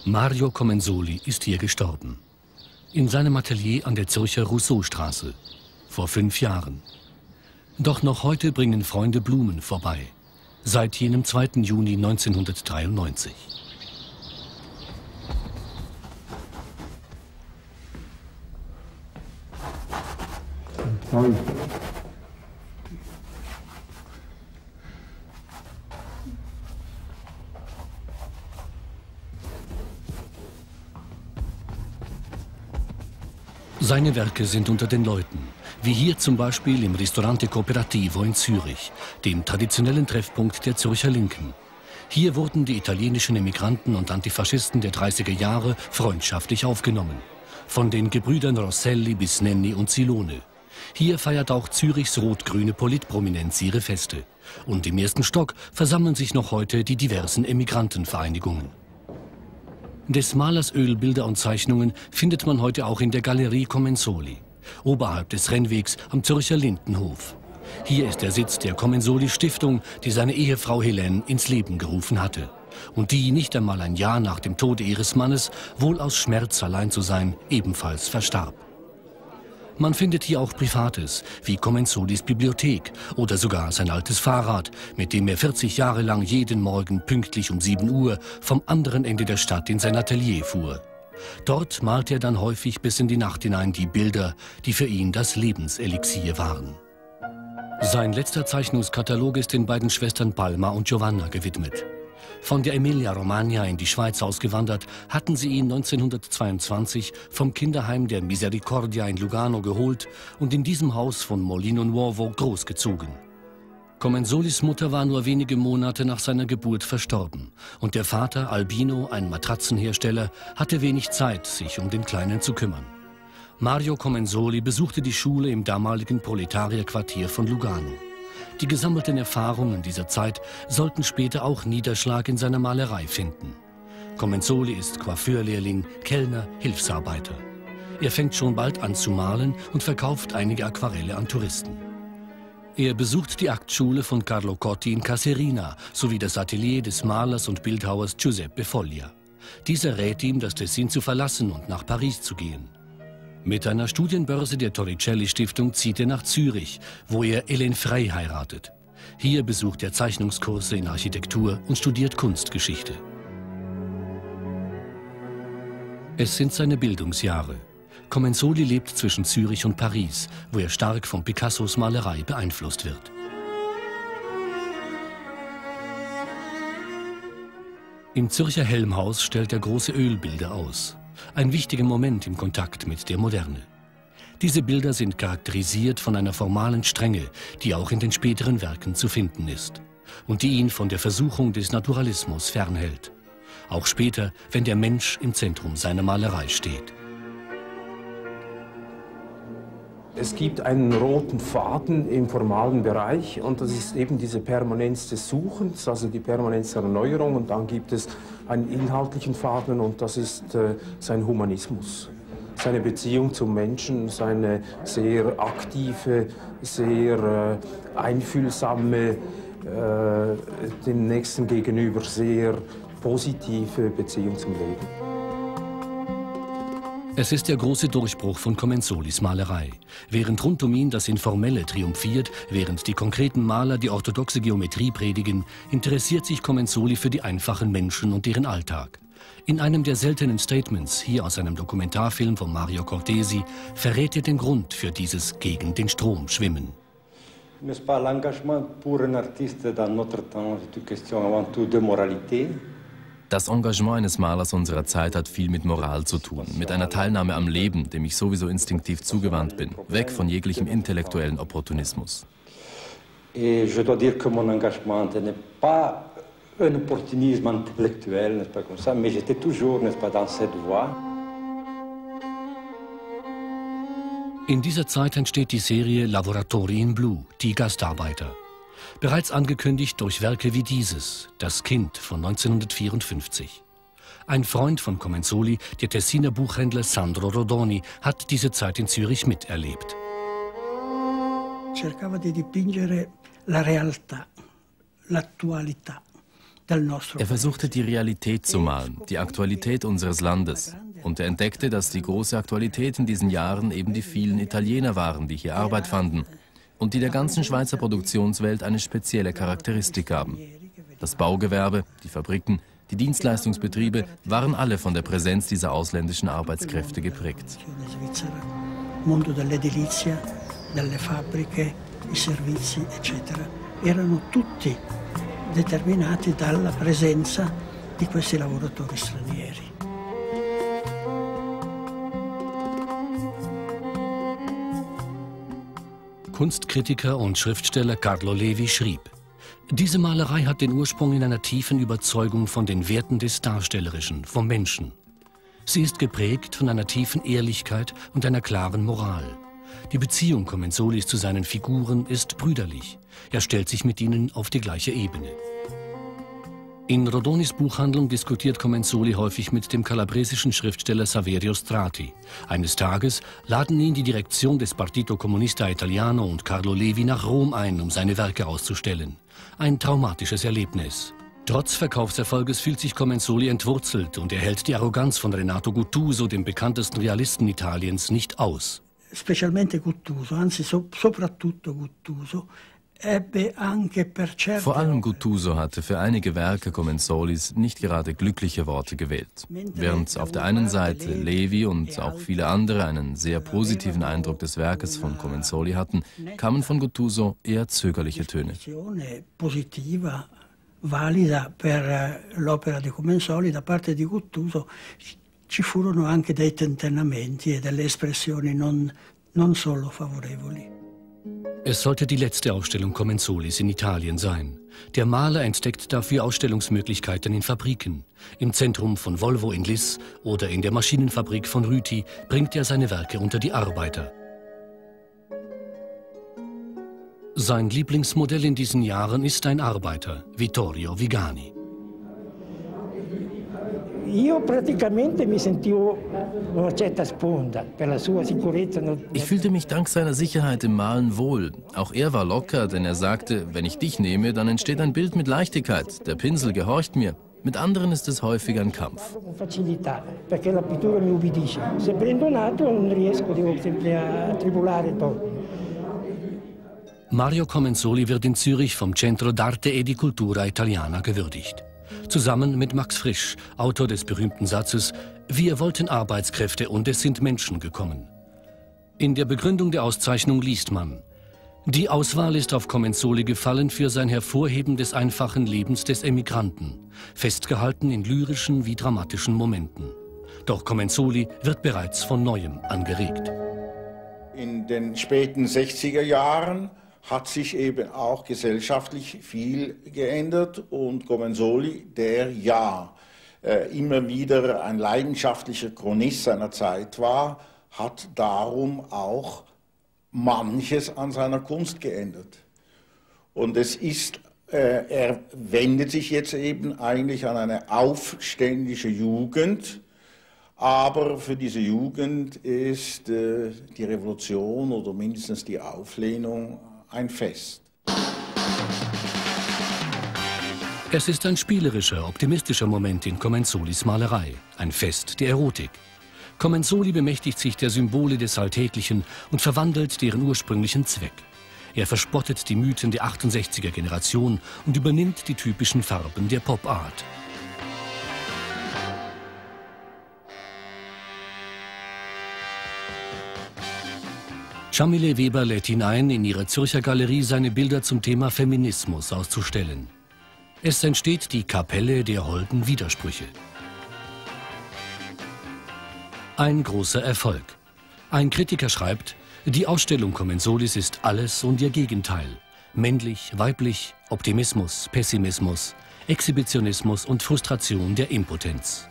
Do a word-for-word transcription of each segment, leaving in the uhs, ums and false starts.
Mario Comensoli ist hier gestorben. In seinem Atelier an der Zürcher Rousseau-Straße. Vor fünf Jahren. Doch noch heute bringen Freunde Blumen vorbei. Seit jenem zweiten Juni neunzehnhundertdreiundneunzig. Seine Werke sind unter den Leuten, wie hier zum Beispiel im Ristorante Cooperativo in Zürich, dem traditionellen Treffpunkt der Zürcher Linken. Hier wurden die italienischen Emigranten und Antifaschisten der dreißiger Jahre freundschaftlich aufgenommen. Von den Gebrüdern Rosselli bis Nenni und Silone. Hier feiert auch Zürichs rot-grüne Politprominenz ihre Feste. Und im ersten Stock versammeln sich noch heute die diversen Emigrantenvereinigungen. Des Malers Ölbilder und Zeichnungen findet man heute auch in der Galerie Comensoli, oberhalb des Rennwegs am Zürcher Lindenhof. Hier ist der Sitz der Comensoli-Stiftung, die seine Ehefrau Helene ins Leben gerufen hatte. Und die, nicht einmal ein Jahr nach dem Tode ihres Mannes, wohl aus Schmerz allein zu sein, ebenfalls verstarb. Man findet hier auch Privates, wie Comensolis Bibliothek oder sogar sein altes Fahrrad, mit dem er vierzig Jahre lang jeden Morgen pünktlich um sieben Uhr vom anderen Ende der Stadt in sein Atelier fuhr. Dort malte er dann häufig bis in die Nacht hinein die Bilder, die für ihn das Lebenselixier waren. Sein letzter Zeichnungskatalog ist den beiden Schwestern Palma und Giovanna gewidmet. Von der Emilia-Romagna in die Schweiz ausgewandert, hatten sie ihn neunzehnhundertzweiundzwanzig vom Kinderheim der Misericordia in Lugano geholt und in diesem Haus von Molino Nuovo großgezogen. Comensolis Mutter war nur wenige Monate nach seiner Geburt verstorben und der Vater, Albino, ein Matratzenhersteller, hatte wenig Zeit, sich um den Kleinen zu kümmern. Mario Comensoli besuchte die Schule im damaligen Proletarierquartier von Lugano. Die gesammelten Erfahrungen dieser Zeit sollten später auch Niederschlag in seiner Malerei finden. Comensoli ist Coiffeurlehrling, Kellner, Hilfsarbeiter. Er fängt schon bald an zu malen und verkauft einige Aquarelle an Touristen. Er besucht die Aktschule von Carlo Cotti in Caserina sowie das Atelier des Malers und Bildhauers Giuseppe Foglia. Dieser rät ihm, das Tessin zu verlassen und nach Paris zu gehen. Mit einer Studienbörse der Torricelli-Stiftung zieht er nach Zürich, wo er Hélène Frey heiratet. Hier besucht er Zeichnungskurse in Architektur und studiert Kunstgeschichte. Es sind seine Bildungsjahre. Comensoli lebt zwischen Zürich und Paris, wo er stark von Picassos Malerei beeinflusst wird. Im Zürcher Helmhaus stellt er große Ölbilder aus. Ein wichtiger Moment im Kontakt mit der Moderne. Diese Bilder sind charakterisiert von einer formalen Strenge, die auch in den späteren Werken zu finden ist und die ihn von der Versuchung des Naturalismus fernhält. Auch später, wenn der Mensch im Zentrum seiner Malerei steht. Es gibt einen roten Faden im formalen Bereich und das ist eben diese Permanenz des Suchens, also die Permanenz der Erneuerung, und dann gibt es einen inhaltlichen Faden und das ist äh, sein Humanismus. Seine Beziehung zum Menschen, seine sehr aktive, sehr äh, einfühlsame, äh, dem Nächsten gegenüber sehr positive Beziehung zum Leben. Es ist der große Durchbruch von Comensolis Malerei. Während rund um ihn das Informelle triumphiert, während die konkreten Maler die orthodoxe Geometrie predigen, interessiert sich Comensoli für die einfachen Menschen und deren Alltag. In einem der seltenen Statements, hier aus einem Dokumentarfilm von Mario Cortesi, verrät er den Grund für dieses gegen den Strom schwimmen. N'est-ce pas l'engagement pour un artiste dans notre temps, c'est une question avant tout de moralité. Das Engagement eines Malers unserer Zeit hat viel mit Moral zu tun, mit einer Teilnahme am Leben, dem ich sowieso instinktiv zugewandt bin, weg von jeglichem intellektuellen Opportunismus. Et je dois dire que mon engagement n'est pas un opportunisme intellectuel, n'est-ce pas comme ça, mais j'étais toujours, n'est-ce pas, dans cette voie. In dieser Zeit entsteht die Serie Lavoratori in Blu, die Gastarbeiter. Bereits angekündigt durch Werke wie dieses, Das Kind von neunzehnhundertvierundfünfzig. Ein Freund von Comensoli, der Tessiner Buchhändler Sandro Rodoni, hat diese Zeit in Zürich miterlebt. Cercava di dipingere la realtà, l'attualità. Er versuchte die Realität zu malen, die Aktualität unseres Landes. Und er entdeckte, dass die große Aktualität in diesen Jahren eben die vielen Italiener waren, die hier Arbeit fanden und die der ganzen Schweizer Produktionswelt eine spezielle Charakteristik gaben. Das Baugewerbe, die Fabriken, die Dienstleistungsbetriebe waren alle von der Präsenz dieser ausländischen Arbeitskräfte geprägt. Mondo dell'edilizia, delle fabbriche, i servizi, eccetera, erano tutti determinati dalla presenza di questi lavoratori stranieri. Kunstkritiker und Schriftsteller Carlo Levi schrieb: Diese Malerei hat den Ursprung in einer tiefen Überzeugung von den Werten des Darstellerischen, vom Menschen. Sie ist geprägt von einer tiefen Ehrlichkeit und einer klaren Moral. Die Beziehung Comenzolis zu seinen Figuren ist brüderlich. Er stellt sich mit ihnen auf die gleiche Ebene. In Rodonis Buchhandlung diskutiert Comenzoli häufig mit dem kalabresischen Schriftsteller Saverio Strati. Eines Tages laden ihn die Direktion des Partito Comunista Italiano und Carlo Levi nach Rom ein, um seine Werke auszustellen. Ein traumatisches Erlebnis. Trotz Verkaufserfolges fühlt sich Comenzoli entwurzelt und er hält die Arroganz von Renato Guttuso, dem bekanntesten Realisten Italiens, nicht aus. Specialmente Guttuso, anzi so, soprattutto Guttuso, ebbe anche per certe... Vor allem Guttuso hatte für einige Werke Comenzolis nicht gerade glückliche Worte gewählt. Während auf der einen Seite Levi und auch viele andere einen sehr positiven Eindruck des Werkes von Comenzoli hatten, kamen von Guttuso eher zögerliche Töne. Positiva, valida per l'opera di Comenzoli da parte di Guttuso. Ci furono anche dei tentennamenti e delle espressioni non, non solo favorevoli. Es sollte die letzte Ausstellung Comenzolis in Italien sein. Der Maler entdeckt dafür Ausstellungsmöglichkeiten in Fabriken. Im Zentrum von Volvo in Lis oder in der Maschinenfabrik von Rüti bringt er seine Werke unter die Arbeiter. Sein Lieblingsmodell in diesen Jahren ist ein Arbeiter, Vittorio Vigani. Ich fühlte mich dank seiner Sicherheit im Malen wohl. Auch er war locker, denn er sagte, wenn ich dich nehme, dann entsteht ein Bild mit Leichtigkeit. Der Pinsel gehorcht mir. Mit anderen ist es häufig ein Kampf. Mario Comenzoli wird in Zürich vom Centro d'Arte e di Cultura Italiana gewürdigt. Zusammen mit Max Frisch, Autor des berühmten Satzes „Wir wollten Arbeitskräfte und es sind Menschen gekommen“. In der Begründung der Auszeichnung liest man: Die Auswahl ist auf Comenzoli gefallen für sein Hervorheben des einfachen Lebens des Emigranten, festgehalten in lyrischen wie dramatischen Momenten. Doch Comenzoli wird bereits von Neuem angeregt. In den späten sechziger Jahren hat sich eben auch gesellschaftlich viel geändert und Comenzoli, der ja äh, immer wieder ein leidenschaftlicher Chronist seiner Zeit war, hat darum auch manches an seiner Kunst geändert. Und es ist, äh, er wendet sich jetzt eben eigentlich an eine aufständische Jugend, aber für diese Jugend ist äh, die Revolution oder mindestens die Auflehnung ein Fest. Es ist ein spielerischer, optimistischer Moment in Comenzolis Malerei, ein Fest der Erotik. Comenzoli bemächtigt sich der Symbole des Alltäglichen und verwandelt deren ursprünglichen Zweck. Er verspottet die Mythen der achtundsechziger Generation und übernimmt die typischen Farben der Pop-Art. Camille Weber lädt ihn ein, in ihrer Zürcher Galerie seine Bilder zum Thema Feminismus auszustellen. Es entsteht die Kapelle der holden Widersprüche. Ein großer Erfolg. Ein Kritiker schreibt, die Ausstellung Comenzolis ist alles und ihr Gegenteil. Männlich, weiblich, Optimismus, Pessimismus, Exhibitionismus und Frustration der Impotenz.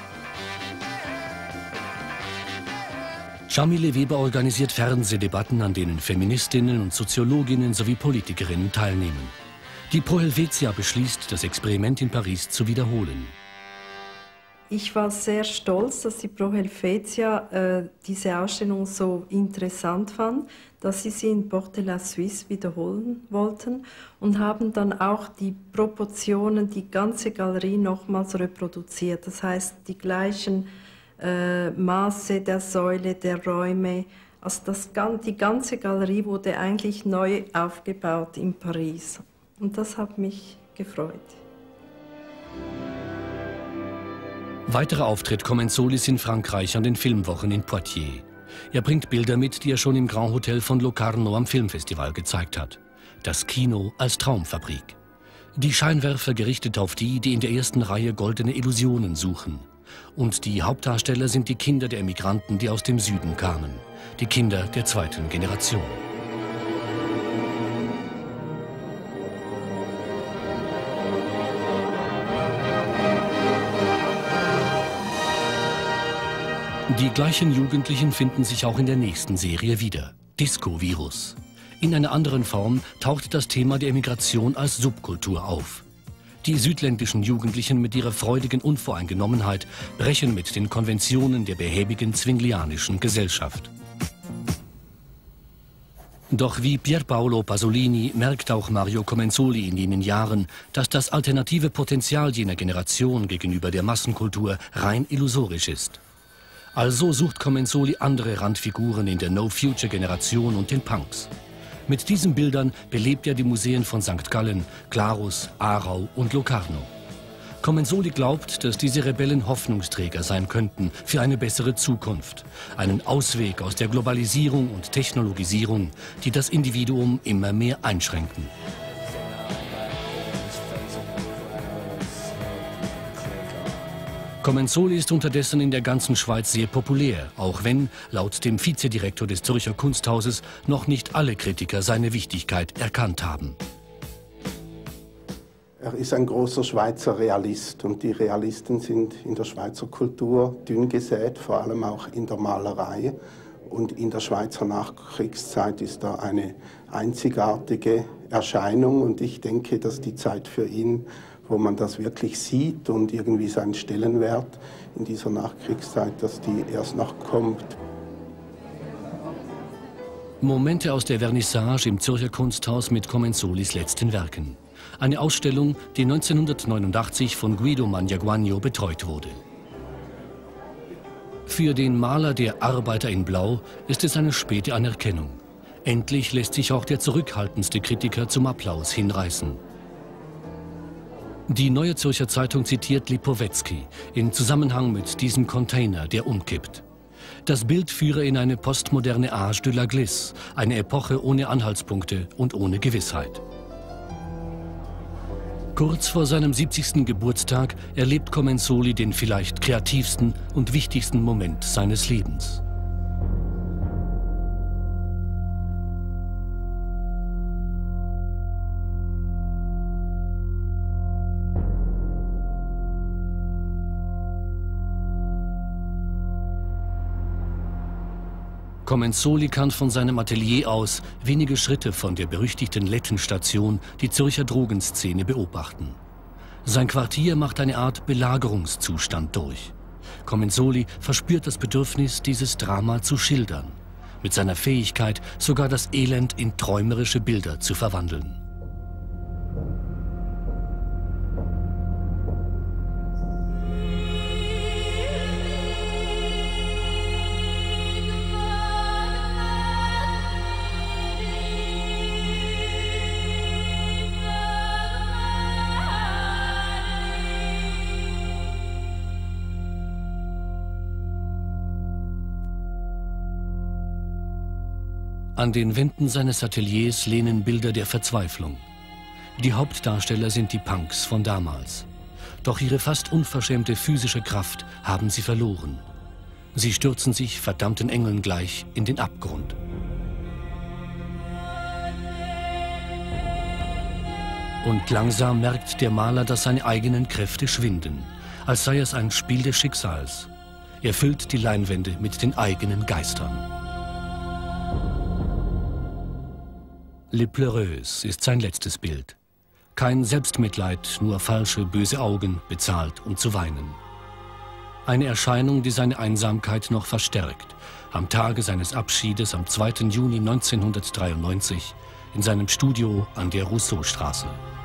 Camille Weber organisiert Fernsehdebatten, an denen Feministinnen und Soziologinnen sowie Politikerinnen teilnehmen. Die Pro Helvetia beschließt, das Experiment in Paris zu wiederholen. ich war sehr stolz, dass die Pro Helvetia äh, diese Ausstellung so interessant fand, dass sie sie in Porte la Suisse wiederholen wollten und haben dann auch die Proportionen, die ganze Galerie nochmals reproduziert. Das heißt, die gleichen äh, Maße der Säule, der Räume. Also das, die ganze Galerie wurde eigentlich neu aufgebaut in Paris. Und das hat mich gefreut. Weiterer Auftritt Comenzolis in Frankreich an den Filmwochen in Poitiers. Er bringt Bilder mit, die er schon im Grand Hotel von Locarno am Filmfestival gezeigt hat. Das Kino als Traumfabrik. Die Scheinwerfer gerichtet auf die, die in der ersten Reihe goldene Illusionen suchen. Und die Hauptdarsteller sind die Kinder der Emigranten, die aus dem Süden kamen. Die Kinder der zweiten Generation. Die gleichen Jugendlichen finden sich auch in der nächsten Serie wieder. Disco-Virus. In einer anderen Form taucht das Thema der Emigration als Subkultur auf. Die südländischen Jugendlichen mit ihrer freudigen Unvoreingenommenheit brechen mit den Konventionen der behäbigen zwinglianischen Gesellschaft. Doch wie Pierpaolo Pasolini merkt auch Mario Comenzoli in jenen Jahren, dass das alternative Potenzial jener Generation gegenüber der Massenkultur rein illusorisch ist. Also sucht Comenzoli andere Randfiguren in der No-Future-Generation und den Punks. Mit diesen Bildern belebt er die Museen von Sankt Gallen, Glarus, Aarau und Locarno. Comenzoli glaubt, dass diese Rebellen Hoffnungsträger sein könnten für eine bessere Zukunft, einen Ausweg aus der Globalisierung und Technologisierung, die das Individuum immer mehr einschränken. Comenzoli ist unterdessen in der ganzen Schweiz sehr populär, auch wenn, laut dem Vizedirektor des Zürcher Kunsthauses, noch nicht alle Kritiker seine Wichtigkeit erkannt haben. Er ist ein großer Schweizer Realist und die Realisten sind in der Schweizer Kultur dünn gesät, vor allem auch in der Malerei. Und in der Schweizer Nachkriegszeit ist er eine einzigartige Erscheinung und ich denke, dass die Zeit für ihn, wo man das wirklich sieht und irgendwie seinen Stellenwert in dieser Nachkriegszeit, dass die erst noch kommt. Momente aus der Vernissage im Zürcher Kunsthaus mit Comenzolis letzten Werken. Eine Ausstellung, die neunzehnhundertneunundachtzig von Guido Magnaguagno betreut wurde. Für den Maler der Arbeiter in Blau ist es eine späte Anerkennung. Endlich lässt sich auch der zurückhaltendste Kritiker zum Applaus hinreißen. Die Neue Zürcher Zeitung zitiert Lipovetsky in Zusammenhang mit diesem Container, der umkippt. Das Bild führe in eine postmoderne Âge de la Glisse, eine Epoche ohne Anhaltspunkte und ohne Gewissheit. Kurz vor seinem siebzigsten Geburtstag erlebt Comenzoli den vielleicht kreativsten und wichtigsten Moment seines Lebens. Comenzoli kann von seinem Atelier aus wenige Schritte von der berüchtigten Lettenstation die Zürcher Drogenszene beobachten. Sein Quartier macht eine Art Belagerungszustand durch. Comenzoli verspürt das Bedürfnis, dieses Drama zu schildern, mit seiner Fähigkeit, sogar das Elend in träumerische Bilder zu verwandeln. An den Wänden seines Ateliers lehnen Bilder der Verzweiflung. Die Hauptdarsteller sind die Punks von damals. Doch ihre fast unverschämte physische Kraft haben sie verloren. Sie stürzen sich verdammten Engeln gleich in den Abgrund. Und langsam merkt der Maler, dass seine eigenen Kräfte schwinden, als sei es ein Spiel des Schicksals. Er füllt die Leinwände mit den eigenen Geistern. Les Pleureuses ist sein letztes Bild. Kein Selbstmitleid, nur falsche, böse Augen, bezahlt, um zu weinen. Eine Erscheinung, die seine Einsamkeit noch verstärkt. Am Tage seines Abschiedes am zweiten Juni neunzehnhundertdreiundneunzig in seinem Studio an der Rousseau-Straße.